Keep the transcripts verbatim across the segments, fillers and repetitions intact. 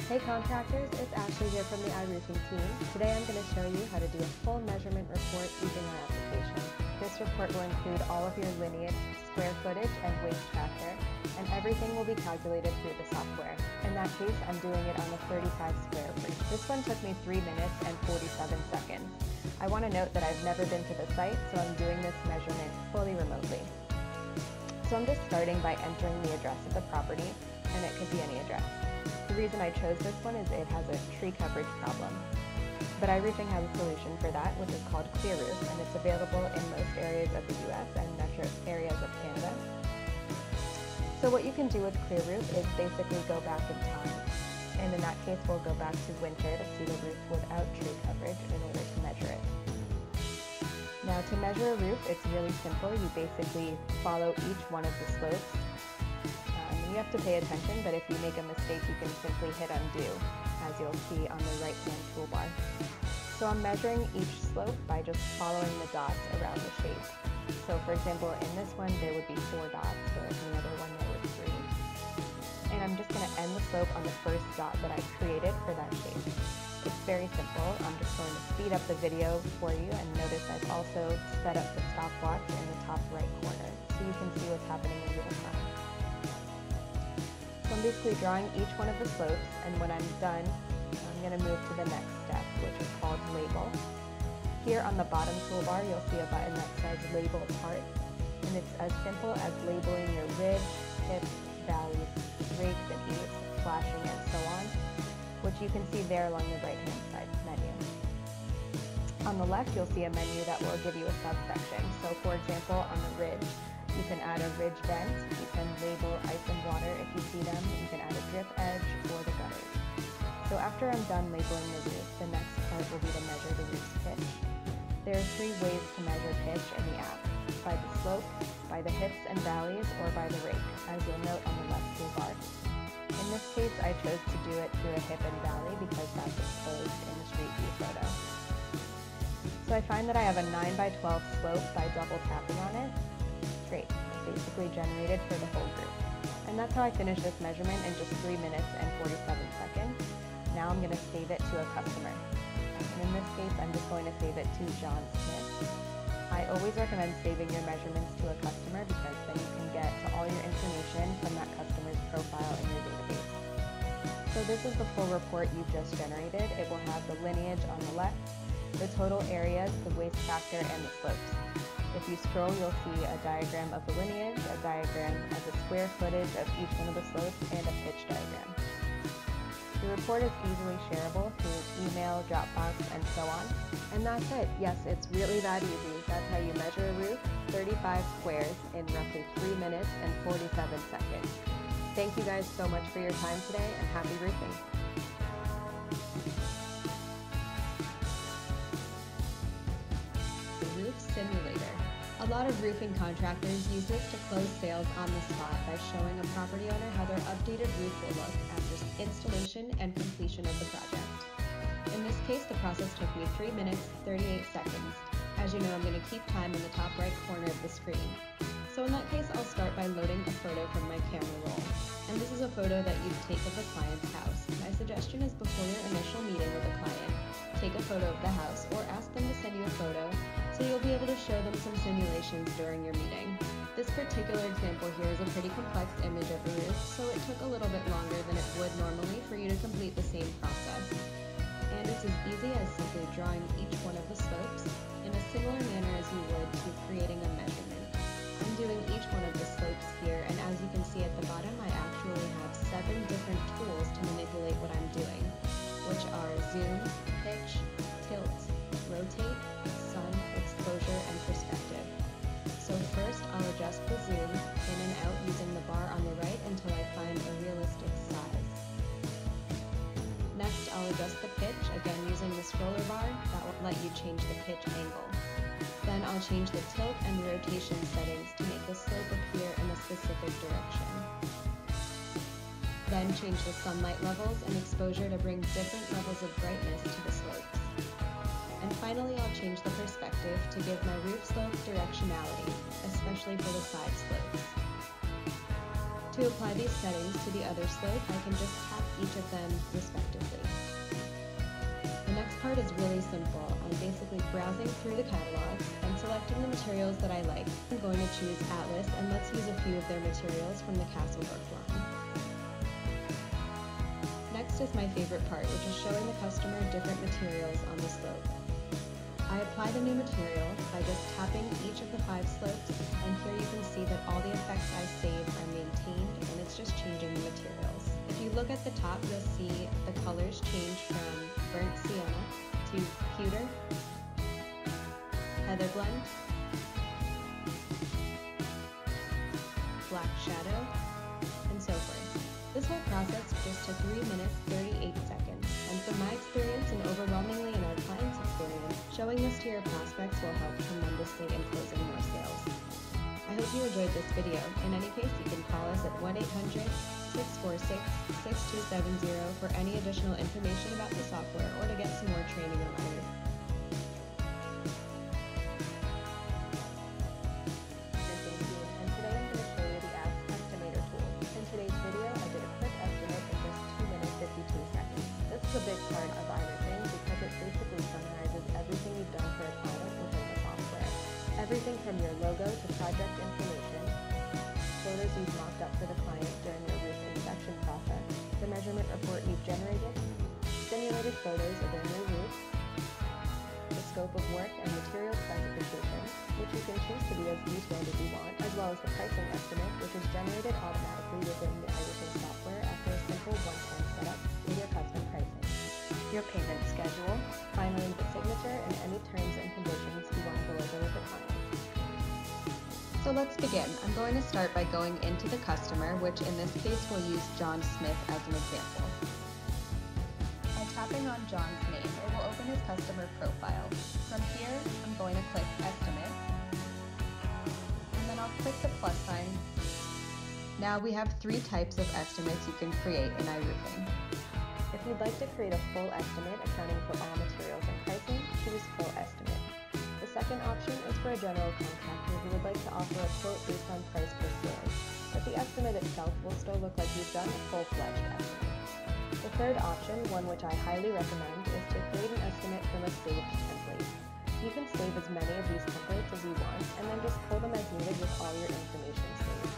Hey contractors, it's Ashley here from the iRoofing team. Today I'm going to show you how to do a full measurement report using our application. This report will include all of your lineage, square footage, and waste factor, and everything will be calculated through the software. In that case, I'm doing it on a thirty-five square roof. This one took me three minutes and forty-seven seconds. I want to note that I've never been to the site, so I'm doing this measurement fully remotely. So I'm just starting by entering the address of the property, and it could be any address. The reason I chose this one is it has a tree coverage problem. But iRoofing has a solution for that, which is called ClearRoof, and it's available in most areas of the U S and metro areas of Canada. So what you can do with ClearRoof is basically go back in time. And in that case, we'll go back to winter to see the roof without tree coverage in order to measure it. Now to measure a roof, it's really simple. You basically follow each one of the slopes. You have to pay attention, but if you make a mistake, you can simply hit undo, as you'll see on the right-hand toolbar. So I'm measuring each slope by just following the dots around the shape. So for example, in this one, there would be four dots, whereas in the other one, there were three. And I'm just going to end the slope on the first dot that I created for that shape. It's very simple. I'm just going to speed up the video for you, and notice I've also set up the stopwatch in the top right corner, so you can see what's happening in real time. So I'm basically drawing each one of the slopes, and when I'm done, I'm going to move to the next step, which is called Label. Here on the bottom toolbar, you'll see a button that says Label Part, and it's as simple as labeling your ridge, hips, valleys, rakes and eaves, flashing, and so on, which you can see there along the right-hand side menu. On the left, you'll see a menu that will give you a subsection. So for example, on the ridge, you can add a ridge vent, you can label ice and water if you see them, you can add a drip edge or the gutters. So after I'm done labeling the roof, the next part will be to measure the roof's pitch. There are three ways to measure pitch in the app: by the slope, by the hips and valleys, or by the rake, as you'll note on the left toolbar. In this case, I chose to do it through a hip and valley because that's exposed in the street view photo. So I find that I have a nine by twelve slope by double tapping on it. Great, it's basically generated for the whole group. And that's how I finished this measurement in just three minutes and forty-seven seconds. Now I'm going to save it to a customer. And in this case, I'm just going to save it to John Smith. I always recommend saving your measurements to a customer because then you can get to all your information from that customer's profile in your database. So this is the full report you just generated. It will have the lineage on the left, the total areas, the waste factor, and the slopes. If you scroll, you'll see a diagram of the lineage, a diagram of the square footage of each one of the slopes, and a pitch diagram. The report is easily shareable through email, Dropbox, and so on. And that's it. Yes, it's really that easy. That's how you measure a roof, thirty-five squares, in roughly three minutes and forty-seven seconds. Thank you guys so much for your time today, and happy roofing! Roof Simulator. A lot of roofing contractors use this to close sales on the spot by showing a property owner how their updated roof will look after installation and completion of the project. In this case, the process took me three minutes, thirty-eight seconds. As you know, I'm going to keep time in the top right corner of the screen. So in that case, I'll start by loading a photo from my camera roll. And this is a photo that you'd take of the client's house. My suggestion is before your initial meeting with the client, take a photo of the house or ask them to send you a photo so you'll be able to show them some simulations during your meeting. This particular example here is a pretty complex image of a roof, so it took a little bit longer than it would normally for you to complete the same process. And it's as easy as simply drawing each one of the slopes in a similar manner as you would to creating a measurement. I'm doing each one of the slopes here, and as you can see at the bottom, I actually have seven different tools to manipulate what I'm doing, which are zoom, pitch, tilt, rotate, sun, exposure, and perspective. So first, I'll adjust the zoom in and out using the bar on the right until I find a realistic size. Next, I'll adjust the pitch, again using the scroller bar that will let you change the pitch angle. Then I'll change the tilt and rotation settings to make the slope appear in a specific direction. Then change the sunlight levels and exposure to bring different levels of brightness to the slopes. And finally, I'll change the perspective to give my roof slope directionality, especially for the side slopes. To apply these settings to the other slope, I can just tap each of them respectively. The next part is really simple. I'm basically browsing through the catalogs and selecting the materials that I like. I'm going to choose Atlas, and let's use a few of their materials from the Castlework line. Next is my favorite part, which is showing the customer different materials on the slope. I apply the new material by just tapping each of the five slopes, and here you can see that all the effects I saved are maintained, and it's just changing the materials. If you look at the top, you'll see the colors change from burnt sienna to pewter, heather blend, black shadow, and so forth. This whole process just took three minutes, thirty-eight seconds, and from my experience and overwhelmingly in our clients' experience, showing this to your prospects will help tremendously in closing more sales. I hope you enjoyed this video. In any case, you can call us at one eight hundred, six four six, six two seven zero for any additional information about the software or to get some more training on iRoofing. And today I'm going to show you the Ask Estimator tool. In today's video, I did a quick estimate in just two minutes, fifty-two seconds. This is a big part of iRoofing because it basically summarizes everything you've done for a client within the software. Everything from your logo to project information, photos you've mocked up for the client during your roof inspection process, the measurement report you've generated, simulated photos of their new roof, the scope of work and material specifications, which you can choose to be as detailed as you want, as well as the pricing estimate, which is generated automatically within the iRoofing software after a simple one-time setup with your custom pricing, your payment schedule, finally the signature and any terms and conditions you want to go over with the client. So let's begin. I'm going to start by going into the customer, which in this case we'll use John Smith as an example. By tapping on John's name, it will open his customer profile. From here, I'm going to click Estimate, and then I'll click the plus sign. Now we have three types of estimates you can create in iRoofing. If you'd like to create a full estimate accounting for all materials and pricing, choose Full Estimate. The second option is for a general contractor who would like to offer a quote based on price per square, but the estimate itself will still look like you've done a full-fledged estimate. The third option, one which I highly recommend, is to create an estimate from a saved template. You can save as many of these templates as you want, and then just pull them as needed with all your information saved.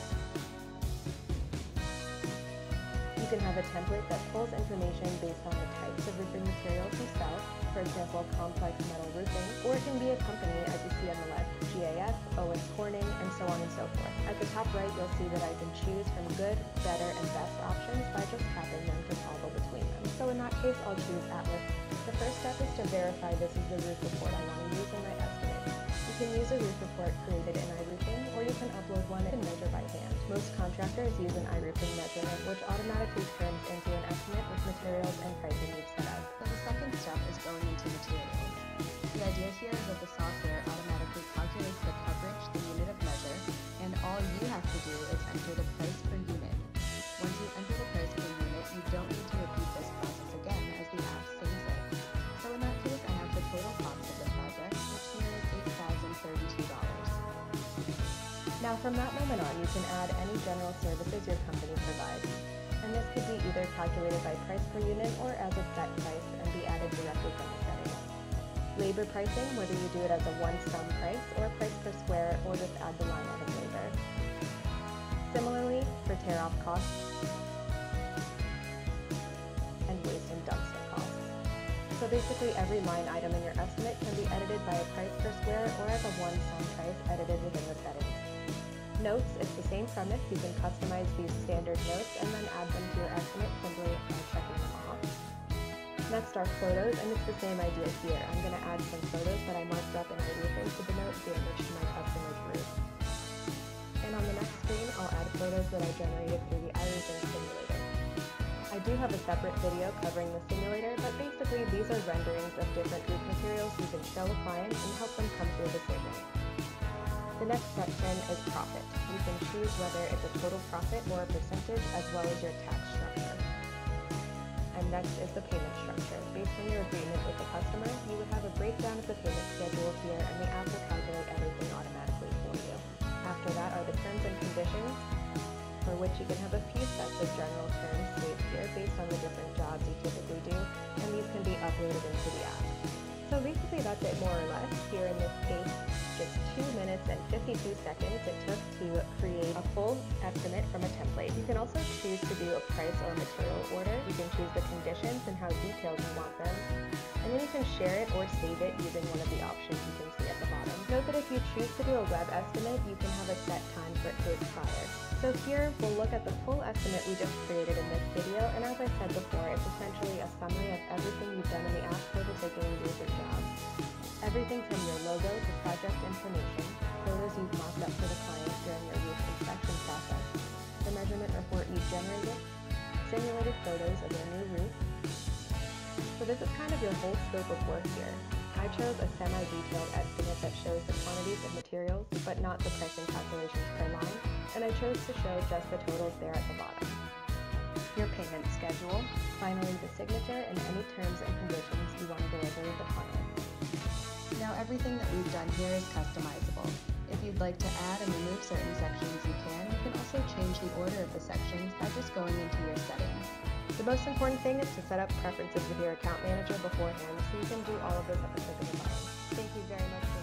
You can have a template that pulls information based on the types of roofing materials you sell, for example, complex metal roofing, or it can be a company, as you see on the left, G A F, Owens Corning, and so on and so forth. At the top right, you'll see that I can choose from good, better, and best options by just tapping them to toggle between them. So in that case, I'll choose Atlas. The first step is to verify this is the roof report I want to use in my estimate. You can use a roof report created in iRoofing, or you can upload one and measure by hand. Most contractors use an iRoofing measurement, which automatically turns into an estimate with materials and pricing you've set up. So the second step is going into materials. The idea here is that the software automatically calculates the coverage, the unit of measure, and all you have to do is enter the price per unit. Once you enter the price per unit, you don't need to repeat this process again as the app saves it. So in that case, I have the total cost of the project, which here is eight thousand thirty-two dollars. Now from that moment on, you can add any general services your company provides. And this could be either calculated by price per unit or as a set price and be added directly from the settings. Labor pricing, whether you do it as a one-sum price or price per square or just add the line item labor. Similarly, for tear-off costs and waste and dumpster costs. So basically every line item in your estimate can be edited by a price per square or as a one-sum price edited within the settings. Notes, it's the same premise. You can customize these standard notes and then add them to your estimate simply by checking them off. Next are photos, and it's the same idea here. I'm going to add some photos that I marked up in iRoofing to denote damage to my customer's roof. And on the next screen, I'll add photos that I generated through the iRoofing simulator. I do have a separate video covering the simulator, but basically these are renderings of different roof materials you can show a client and help them come to a decision. The next section is profit. You can choose whether it's a total profit or a percentage, as well as your tax structure. And next is the payment structure. Based on your agreement with the customer, you would have a breakdown of the payment schedule here, and the app will calculate everything automatically for you. After that are the terms and conditions, for which you can have a few sets of general terms saved here based on the different jobs you typically do, and these can be uploaded into the app. So basically that's it more or less. Here in this case, just two minutes and fifty-two seconds it took to create a full estimate from a template. You can also choose to do a price or material order. You can choose the conditions and how detailed you want them. And then you can share it or save it using one of the options you can see at the bottom. Note that if you choose to do a web estimate, you can have a set time for it to expire. So here we'll look at the full estimate we just created in this video, and as I said before, it's essentially a summary of everything you've done in the app for a particular user job. Everything from your logo to project information, photos you've mocked up for the client during your roof inspection process, the measurement report you generated, simulated photos of your new roof. So this is kind of your whole scope of work here. I chose a semi-detailed estimate that shows the quantities of materials, but not the pricing calculations per line, and I chose to show just the totals there at the bottom. Your payment schedule, finally the signature, and any terms and conditions you want to go over with the client. Now everything that we've done here is customizable. If you'd like to add and remove certain sections, you can. You can also change the order of the sections by just going into your settings. The most important thing is to set up preferences with your account manager beforehand so you can do all of this at the click of a button. Thank you very much for